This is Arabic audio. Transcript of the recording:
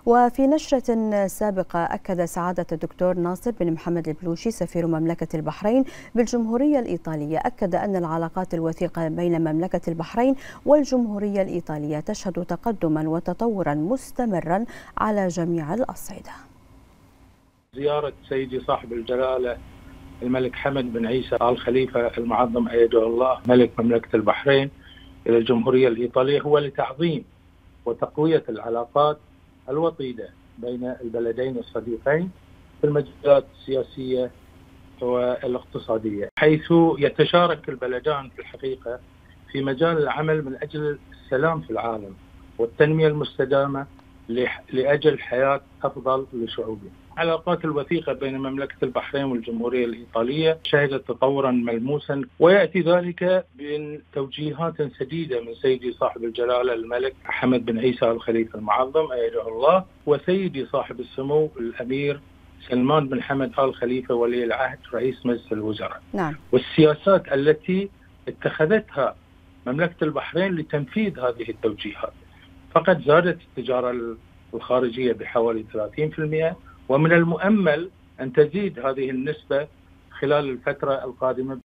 وفي نشرة سابقة أكد سعادة الدكتور ناصر بن محمد البلوشي سفير مملكة البحرين بالجمهورية الإيطالية أكد أن العلاقات الوثيقة بين مملكة البحرين والجمهورية الإيطالية تشهد تقدما وتطورا مستمرا على جميع الأصعدة. زيارة سيدي صاحب الجلالة الملك حمد بن عيسى آل خليفة المعظم أيده الله ملك مملكة البحرين إلى الجمهورية الإيطالية هو لتعظيم وتقوية العلاقات الوطيدة بين البلدين الصديقين في المجالات السياسية والاقتصادية، حيث يتشارك البلدان في الحقيقة في مجال العمل من أجل السلام في العالم والتنمية المستدامة لأجل حياة أفضل لشعوبه. العلاقات الوثيقة بين مملكة البحرين والجمهورية الإيطالية شهدت تطورا ملموسا، ويأتي ذلك من توجيهات سديدة من سيدي صاحب الجلالة الملك حمد بن عيسى آل خليفة المعظم أيده الله، وسيدي صاحب السمو الأمير سلمان بن حمد آل خليفة ولي العهد رئيس مجلس الوزراء. نعم. والسياسات التي اتخذتها مملكة البحرين لتنفيذ هذه التوجيهات، فقد زادت التجارة الخارجية بحوالي 30%، ومن المؤمل أن تزيد هذه النسبة خلال الفترة القادمة